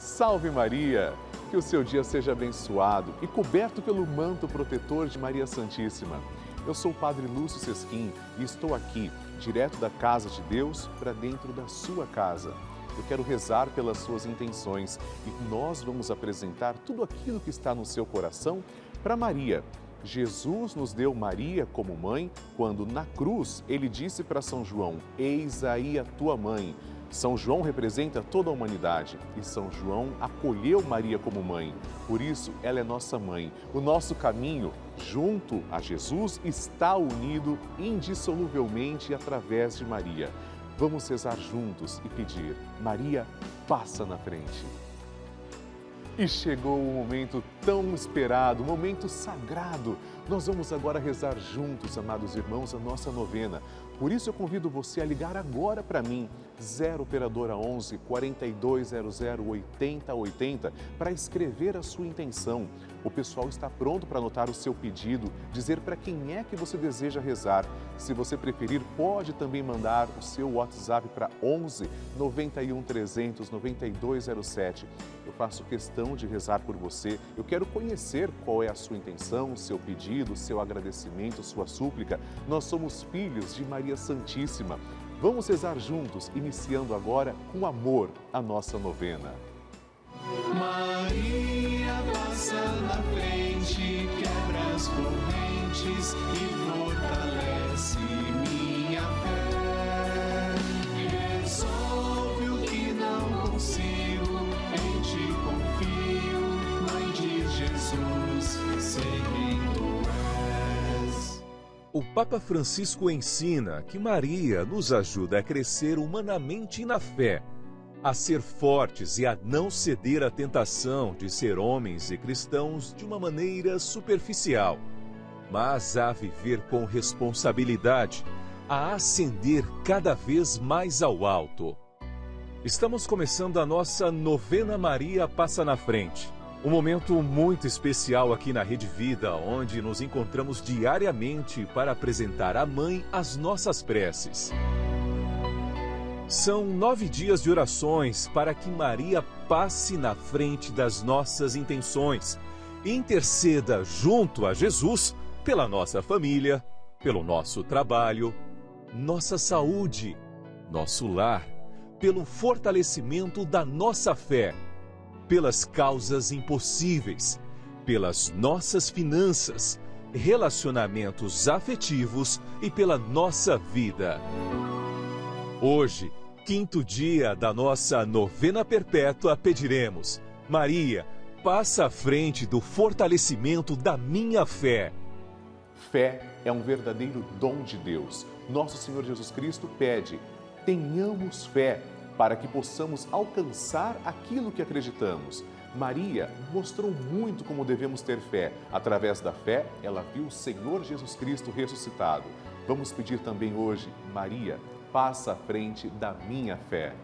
Salve Maria! Que o seu dia seja abençoado e coberto pelo manto protetor de Maria Santíssima. Eu sou o Padre Lúcio Sesquim e estou aqui, direto da casa de Deus, para dentro da sua casa. Eu quero rezar pelas suas intenções e nós vamos apresentar tudo aquilo que está no seu coração para Maria. Jesus nos deu Maria como mãe quando na cruz ele disse para São João: "Eis aí a tua mãe". São João representa toda a humanidade e São João acolheu Maria como mãe. Por isso, ela é nossa mãe. O nosso caminho junto a Jesus está unido indissoluvelmente através de Maria. Vamos rezar juntos e pedir: Maria, passa na frente. E chegou o momento tão esperado, o momento sagrado. Nós vamos agora rezar juntos, amados irmãos, a nossa novena. Por isso eu convido você a ligar agora para mim, 0 Operadora 11 4200 8080, para escrever a sua intenção. O pessoal está pronto para anotar o seu pedido, dizer para quem é que você deseja rezar. Se você preferir, pode também mandar o seu WhatsApp para 11 91 300 9207. Eu faço questão de rezar por você. Eu quero conhecer qual é a sua intenção, o seu pedido, o seu agradecimento, sua súplica. Nós somos filhos de Maria Santíssima. Vamos rezar juntos, iniciando agora com amor a nossa novena. Maria passa na frente, quebra as correntes e fortalece minha fé. Resolve o que não consigo, em ti confio, Mãe de Jesus, sei quem tu és. O Papa Francisco ensina que Maria nos ajuda a crescer humanamente na fé, a ser fortes e a não ceder à tentação de ser homens e cristãos de uma maneira superficial, mas a viver com responsabilidade, a ascender cada vez mais ao alto. Estamos começando a nossa novena Maria Passa na Frente. Um momento muito especial aqui na Rede Vida, onde nos encontramos diariamente para apresentar à Mãe as nossas preces. São 9 dias de orações para que Maria passe na frente das nossas intenções e interceda junto a Jesus pela nossa família, pelo nosso trabalho, nossa saúde, nosso lar, pelo fortalecimento da nossa fé, pelas causas impossíveis, pelas nossas finanças, relacionamentos afetivos e pela nossa vida. Hoje, quinto dia da nossa novena perpétua, pediremos: Maria, passa à frente do fortalecimento da minha fé. Fé é um verdadeiro dom de Deus. Nosso Senhor Jesus Cristo pede: tenhamos fé para que possamos alcançar aquilo que acreditamos. Maria mostrou muito como devemos ter fé. Através da fé, ela viu o Senhor Jesus Cristo ressuscitado. Vamos pedir também hoje: Maria, passa à frente da minha fé.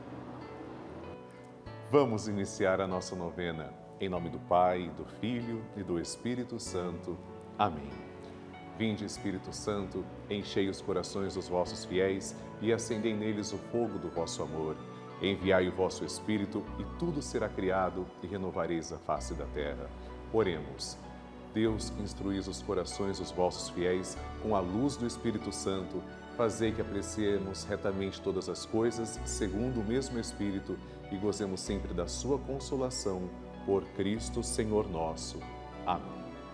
Vamos iniciar a nossa novena. Em nome do Pai, do Filho e do Espírito Santo. Amém. Vinde, Espírito Santo, enchei os corações dos vossos fiéis e acendei neles o fogo do vosso amor. Enviai o vosso Espírito e tudo será criado e renovareis a face da terra. Oremos. Deus, instruís os corações dos vossos fiéis com a luz do Espírito Santo. Fazei que apreciemos retamente todas as coisas, segundo o mesmo Espírito, e gozemos sempre da sua consolação. Por Cristo, Senhor nosso. Amém.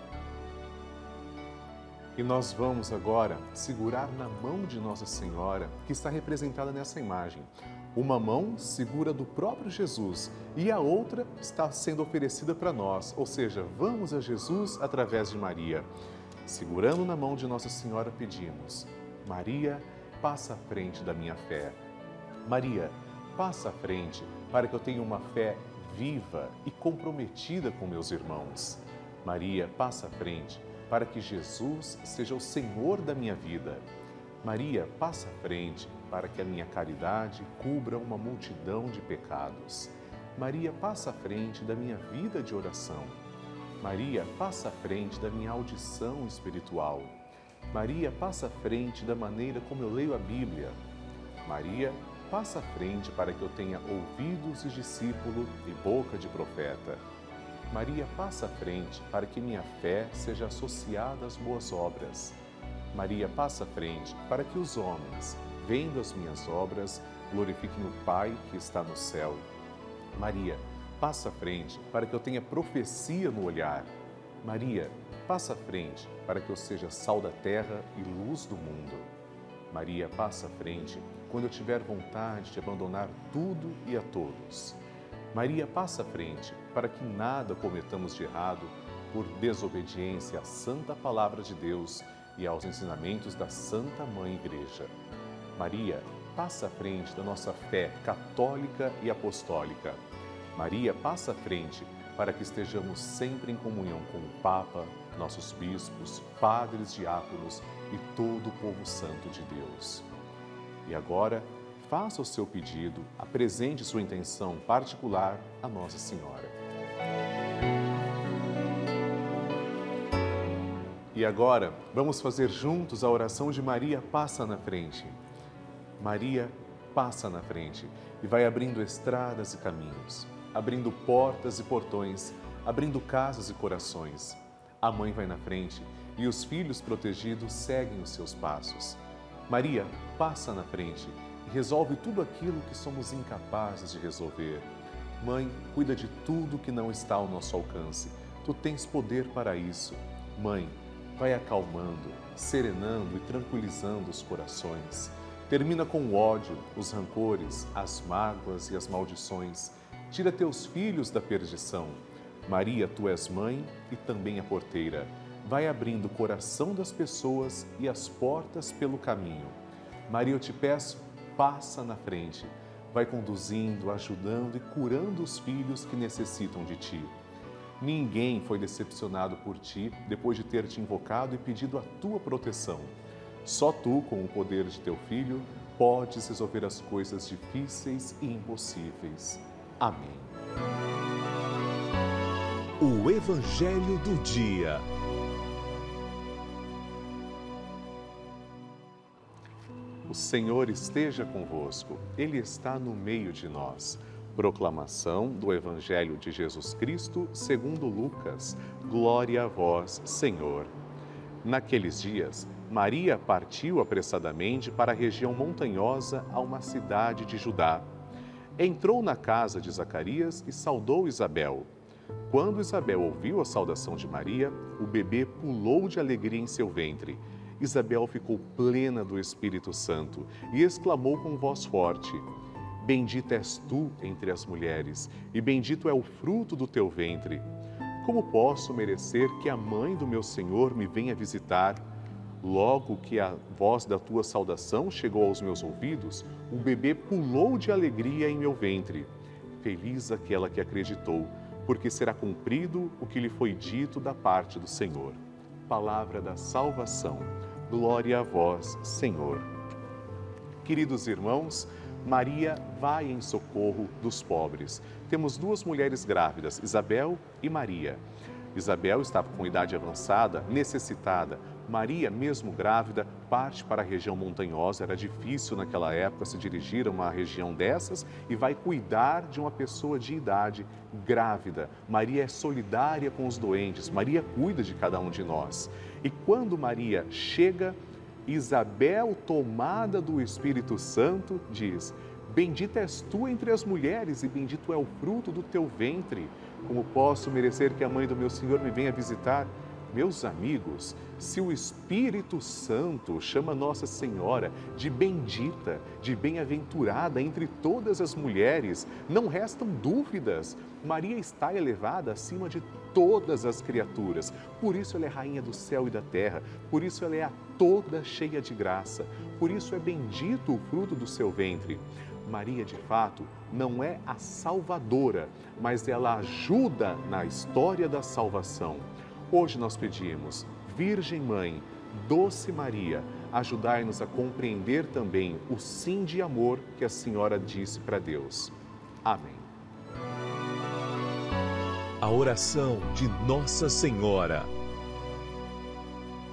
E nós vamos agora segurar na mão de Nossa Senhora, que está representada nessa imagem. Uma mão segura do próprio Jesus e a outra está sendo oferecida para nós, ou seja, vamos a Jesus através de Maria. Segurando na mão de Nossa Senhora, pedimos: Maria, passa à frente da minha fé. Maria, passa à frente para que eu tenha uma fé viva e comprometida com meus irmãos. Maria, passa à frente para que Jesus seja o Senhor da minha vida. Maria, passa à frente para que a minha caridade cubra uma multidão de pecados. Maria, passa à frente da minha vida de oração. Maria, passa à frente da minha audição espiritual. Maria, passa à frente da maneira como eu leio a Bíblia. Maria, passa à frente para que eu tenha ouvidos de discípulo e boca de profeta. Maria, passa à frente para que minha fé seja associada às boas obras. Maria, passa à frente para que os homens, vendo as minhas obras, glorifiquem o Pai que está no céu. Maria, passa à frente para que eu tenha profecia no olhar. Maria, passa à frente para que eu seja sal da terra e luz do mundo. Maria, passa à frente quando eu tiver vontade de abandonar tudo e a todos. Maria, passa à frente para que nada cometamos de errado por desobediência à santa palavra de Deus e aos ensinamentos da Santa Mãe Igreja. Maria, passa à frente da nossa fé católica e apostólica. Maria, passa à frente para que estejamos sempre em comunhão com o Papa, nossos bispos, padres, diáconos e todo o povo santo de Deus. E agora, faça o seu pedido, apresente sua intenção particular a Nossa Senhora. E agora, vamos fazer juntos a oração de Maria Passa na Frente. Maria passa na frente e vai abrindo estradas e caminhos, abrindo portas e portões, abrindo casas e corações. A mãe vai na frente e os filhos protegidos seguem os seus passos. Maria passa na frente e resolve tudo aquilo que somos incapazes de resolver. Mãe, cuida de tudo que não está ao nosso alcance. Tu tens poder para isso. Mãe, vai acalmando, serenando e tranquilizando os corações. Termina com o ódio, os rancores, as mágoas e as maldições. Tira teus filhos da perdição. Maria, tu és mãe e também a porteira. Vai abrindo o coração das pessoas e as portas pelo caminho. Maria, eu te peço, passa na frente. Vai conduzindo, ajudando e curando os filhos que necessitam de ti. Ninguém foi decepcionado por ti depois de ter te invocado e pedido a tua proteção. Só tu, com o poder de teu Filho, podes resolver as coisas difíceis e impossíveis. Amém. O Evangelho do Dia. O Senhor esteja convosco, Ele está no meio de nós. Proclamação do Evangelho de Jesus Cristo segundo Lucas. Glória a vós, Senhor. Naqueles dias, Maria partiu apressadamente para a região montanhosa a uma cidade de Judá. Entrou na casa de Zacarias e saudou Isabel. Quando Isabel ouviu a saudação de Maria, o bebê pulou de alegria em seu ventre. Isabel ficou plena do Espírito Santo e exclamou com voz forte: Bendita és tu entre as mulheres, e bendito é o fruto do teu ventre. Como posso merecer que a mãe do meu Senhor me venha visitar? Logo que a voz da tua saudação chegou aos meus ouvidos, o bebê pulou de alegria em meu ventre. Feliz aquela que acreditou, porque será cumprido o que lhe foi dito da parte do Senhor. Palavra da salvação. Glória a vós, Senhor. Queridos irmãos, Maria vai em socorro dos pobres. Temos duas mulheres grávidas, Isabel e Maria. Isabel estava com idade avançada, necessitada. Maria, mesmo grávida, parte para a região montanhosa. Era difícil naquela época se dirigir a uma região dessas e vai cuidar de uma pessoa de idade grávida. Maria é solidária com os doentes. Maria cuida de cada um de nós. E quando Maria chega, Isabel, tomada do Espírito Santo, diz: Bendita és tu entre as mulheres e bendito é o fruto do teu ventre. Como posso merecer que a mãe do meu Senhor me venha visitar? Meus amigos, se o Espírito Santo chama Nossa Senhora de bendita, de bem-aventurada entre todas as mulheres, não restam dúvidas. Maria está elevada acima de todas as criaturas. Por isso ela é rainha do céu e da terra. Por isso ela é a toda cheia de graça. Por isso é bendito o fruto do seu ventre. Maria, de fato, não é a salvadora, mas ela ajuda na história da salvação. Hoje nós pedimos, Virgem Mãe, Doce Maria, ajudai-nos a compreender também o sim de amor que a Senhora disse para Deus. Amém. A oração de Nossa Senhora.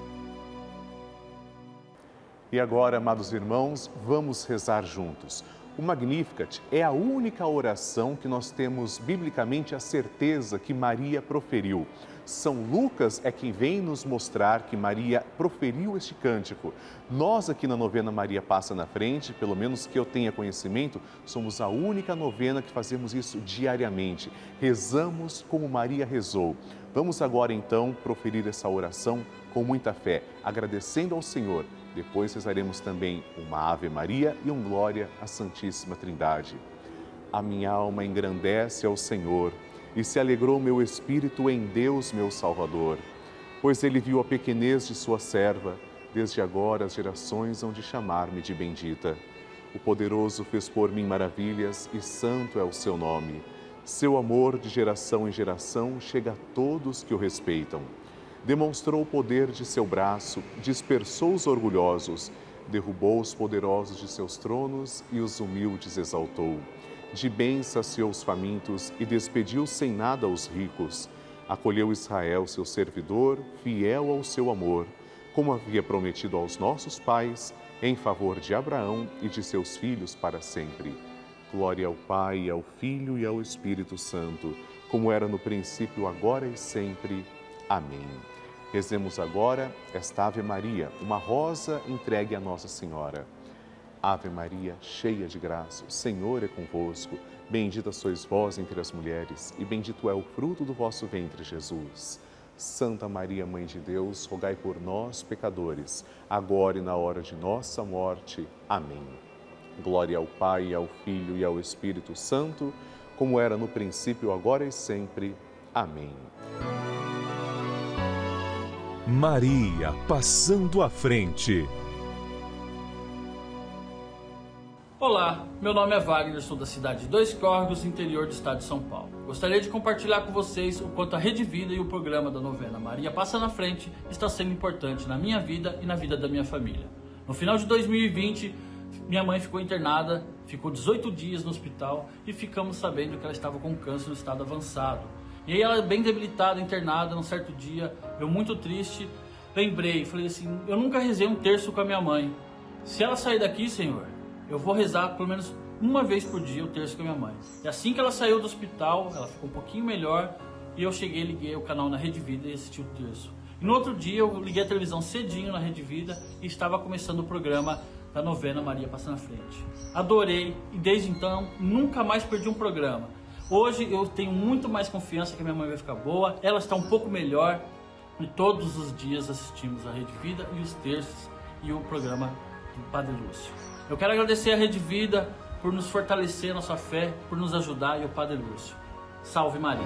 E agora, amados irmãos, vamos rezar juntos. O Magnificat é a única oração que nós temos biblicamente a certeza que Maria proferiu. São Lucas é quem vem nos mostrar que Maria proferiu este cântico. Nós aqui na novena Maria Passa na Frente, pelo menos que eu tenha conhecimento, somos a única novena que fazemos isso diariamente. Rezamos como Maria rezou. Vamos agora então proferir essa oração com muita fé, agradecendo ao Senhor. Depois rezaremos também uma Ave Maria e um Glória à Santíssima Trindade. A minha alma engrandece ao Senhor e se alegrou meu espírito em Deus, meu Salvador. Pois ele viu a pequenez de sua serva, desde agora as gerações hão de chamar-me de bendita. O poderoso fez por mim maravilhas e santo é o seu nome. Seu amor de geração em geração chega a todos que o respeitam. Demonstrou o poder de seu braço, dispersou os orgulhosos, derrubou os poderosos de seus tronos e os humildes exaltou. De bem saciou os famintos e despediu sem nada os ricos. Acolheu Israel, seu servidor, fiel ao seu amor, como havia prometido aos nossos pais, em favor de Abraão e de seus filhos para sempre. Glória ao Pai, ao Filho e ao Espírito Santo, como era no princípio, agora e sempre. Amém. Rezemos agora esta Ave Maria, uma rosa entregue a Nossa Senhora. Ave Maria, cheia de graça, o Senhor é convosco. Bendita sois vós entre as mulheres, e bendito é o fruto do vosso ventre, Jesus. Santa Maria, Mãe de Deus, rogai por nós, pecadores, agora e na hora de nossa morte. Amém. Glória ao Pai, ao Filho e ao Espírito Santo, como era no princípio, agora e sempre. Amém. Maria passando à frente. Olá, meu nome é Wagner, sou da cidade de Dois Córregos, interior do estado de São Paulo. Gostaria de compartilhar com vocês o quanto a Rede Vida e o programa da novena Maria Passa na Frente está sendo importante na minha vida e na vida da minha família. No final de 2020, minha mãe ficou internada, ficou 18 dias no hospital e ficamos sabendo que ela estava com câncer no estado avançado. E aí ela bem debilitada, internada, num certo dia, eu muito triste, lembrei, falei assim, eu nunca rezei um terço com a minha mãe. Se ela sair daqui, Senhor, eu vou rezar pelo menos uma vez por dia o terço com a minha mãe. E assim que ela saiu do hospital, ela ficou um pouquinho melhor, e eu cheguei, liguei o canal na Rede Vida e assisti o terço. E no outro dia eu liguei a televisão cedinho na Rede Vida e estava começando o programa da novena Maria Passa na Frente. Adorei e desde então nunca mais perdi um programa. Hoje eu tenho muito mais confiança que a minha mãe vai ficar boa, ela está um pouco melhor e todos os dias assistimos a Rede Vida e os terços e o programa do Padre Lúcio. Eu quero agradecer a Rede Vida por nos fortalecer a nossa fé, por nos ajudar e o Padre Lúcio. Salve Maria!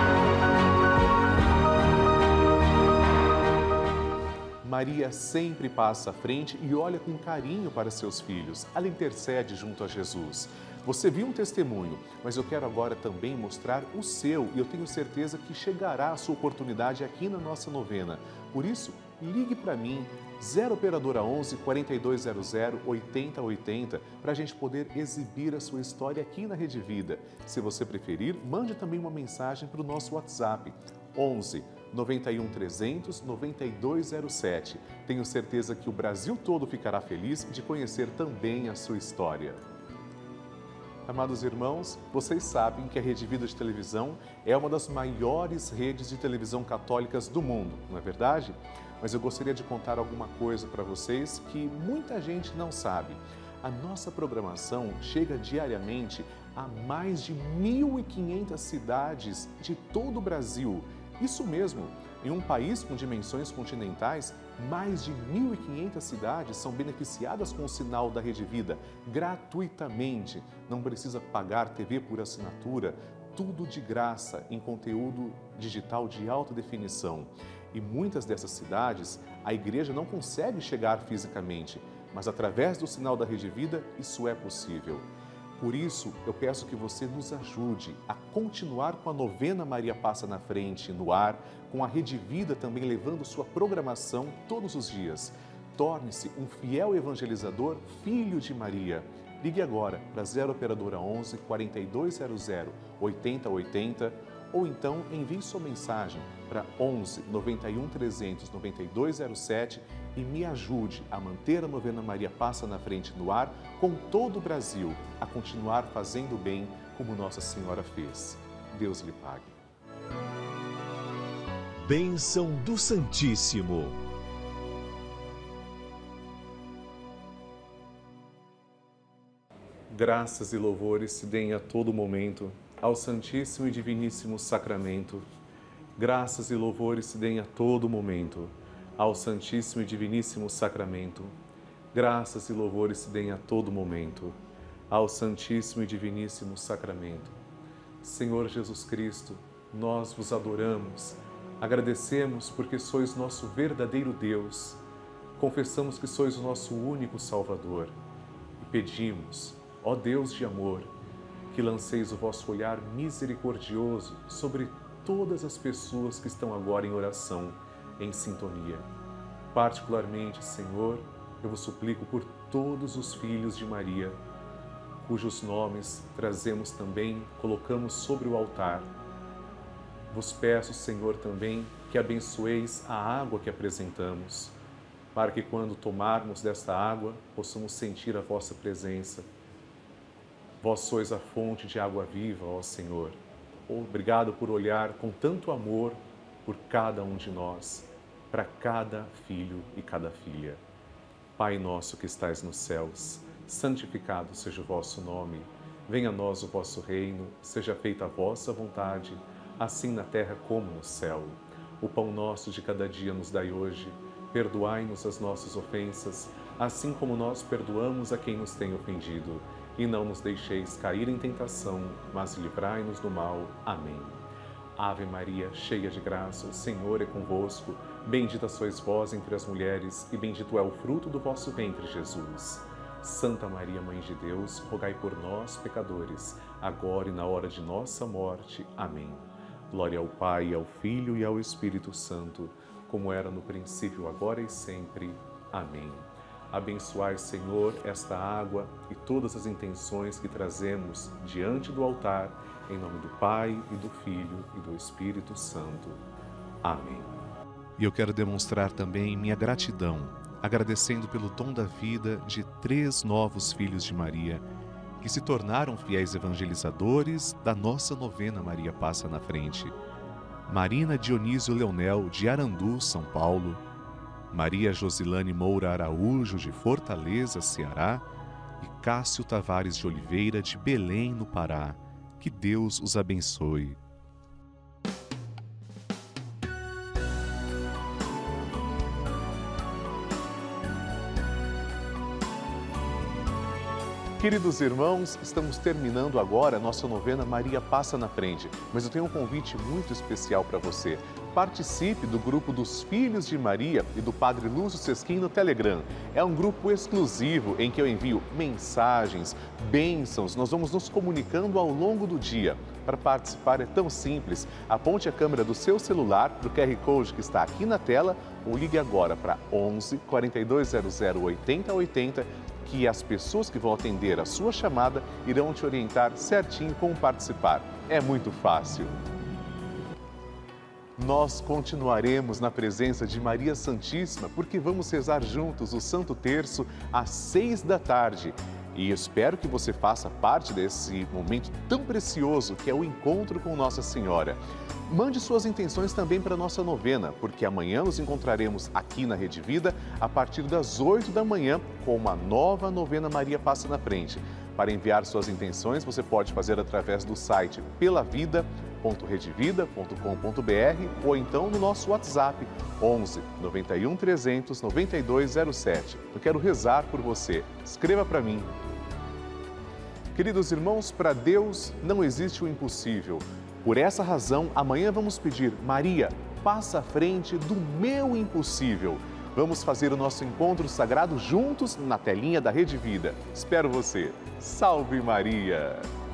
Maria sempre passa à frente e olha com carinho para seus filhos. Ela intercede junto a Jesus. Você viu um testemunho, mas eu quero agora também mostrar o seu e eu tenho certeza que chegará a sua oportunidade aqui na nossa novena. Por isso, ligue para mim, 0 Operadora 11 4200 8080, para a gente poder exibir a sua história aqui na Rede Vida. Se você preferir, mande também uma mensagem para o nosso WhatsApp, 11 91 300 9207. Tenho certeza que o Brasil todo ficará feliz de conhecer também a sua história. Amados irmãos, vocês sabem que a Rede Vida de Televisão é uma das maiores redes de televisão católicas do mundo, não é verdade? Mas eu gostaria de contar alguma coisa para vocês que muita gente não sabe. A nossa programação chega diariamente a mais de 1.500 cidades de todo o Brasil. Isso mesmo, em um país com dimensões continentais, mais de 1.500 cidades são beneficiadas com o sinal da Rede Vida gratuitamente. Não precisa pagar TV por assinatura, tudo de graça em conteúdo digital de alta definição. E muitas dessas cidades, a igreja não consegue chegar fisicamente, mas através do sinal da Rede Vida, isso é possível. Por isso, eu peço que você nos ajude a continuar com a novena Maria Passa na Frente no ar, com a Rede Vida também levando sua programação todos os dias. Torne-se um fiel evangelizador, filho de Maria. Ligue agora para 0 Operadora 11 4200 8080 ou então envie sua mensagem para 11 91 300 9207 e me ajude a manter a novena Maria Passa na Frente no ar com todo o Brasil, a continuar fazendo bem como Nossa Senhora fez. Deus lhe pague. Bênção do Santíssimo. Graças e louvores se deem a todo momento ao Santíssimo e Diviníssimo Sacramento. Graças e louvores se deem a todo momento ao Santíssimo e Diviníssimo Sacramento. Graças e louvores se deem a todo momento ao Santíssimo e Diviníssimo Sacramento. Senhor Jesus Cristo, nós vos adoramos, agradecemos porque sois nosso verdadeiro Deus, confessamos que sois o nosso único Salvador e pedimos, ó Deus de amor, que lanceis o vosso olhar misericordioso sobre todas as pessoas que estão agora em oração, em sintonia. Particularmente, Senhor, eu vos suplico por todos os filhos de Maria, cujos nomes trazemos também, colocamos sobre o altar. Vos peço, Senhor, também que abençoeis a água que apresentamos, para que quando tomarmos desta água, possamos sentir a vossa presença. Vós sois a fonte de água viva, ó Senhor. Obrigado por olhar com tanto amor por cada um de nós, para cada filho e cada filha. Pai nosso que estais nos céus, santificado seja o vosso nome. Venha a nós o vosso reino, seja feita a vossa vontade, assim na terra como no céu. O pão nosso de cada dia nos dai hoje. Perdoai-nos as nossas ofensas, assim como nós perdoamos a quem nos tem ofendido. E não nos deixeis cair em tentação, mas livrai-nos do mal. Amém. Ave Maria, cheia de graça, o Senhor é convosco. Bendita sois vós entre as mulheres, e bendito é o fruto do vosso ventre, Jesus. Santa Maria, Mãe de Deus, rogai por nós, pecadores, agora e na hora de nossa morte. Amém. Glória ao Pai, ao Filho e ao Espírito Santo, como era no princípio, agora e sempre. Amém. Abençoai, Senhor, esta água e todas as intenções que trazemos diante do altar, em nome do Pai, e do Filho, e do Espírito Santo. Amém. E eu quero demonstrar também minha gratidão, agradecendo pelo dom da vida de 3 novos filhos de Maria, que se tornaram fiéis evangelizadores da nossa novena Maria Passa na Frente. Marina Dionísio Leonel, de Arandu, São Paulo, Maria Josilane Moura Araújo, de Fortaleza, Ceará, e Cássio Tavares de Oliveira, de Belém, no Pará. Que Deus os abençoe. Queridos irmãos, estamos terminando agora a nossa novena Maria Passa na Frente, mas eu tenho um convite muito especial para você. Participe do grupo dos Filhos de Maria e do Padre Lúcio Sesquim no Telegram. É um grupo exclusivo em que eu envio mensagens, bênçãos, nós vamos nos comunicando ao longo do dia. Para participar é tão simples, aponte a câmera do seu celular para o QR Code que está aqui na tela ou ligue agora para 11 4200 8080, que as pessoas que vão atender a sua chamada irão te orientar certinho como participar. É muito fácil. Nós continuaremos na presença de Maria Santíssima porque vamos rezar juntos o Santo Terço às 6 da tarde. E espero que você faça parte desse momento tão precioso que é o encontro com Nossa Senhora. Mande suas intenções também para a nossa novena, porque amanhã nos encontraremos aqui na Rede Vida a partir das 8 da manhã com uma nova novena Maria Passa na Frente. Para enviar suas intenções, você pode fazer através do site pelavida.redevida.com.br ou então no nosso WhatsApp 11 91 300 9207. Eu quero rezar por você. Escreva para mim. Queridos irmãos, para Deus não existe o impossível. Por essa razão, amanhã vamos pedir, Maria, passa à frente do meu impossível. Vamos fazer o nosso encontro sagrado juntos na telinha da Rede Vida. Espero você. Salve Maria!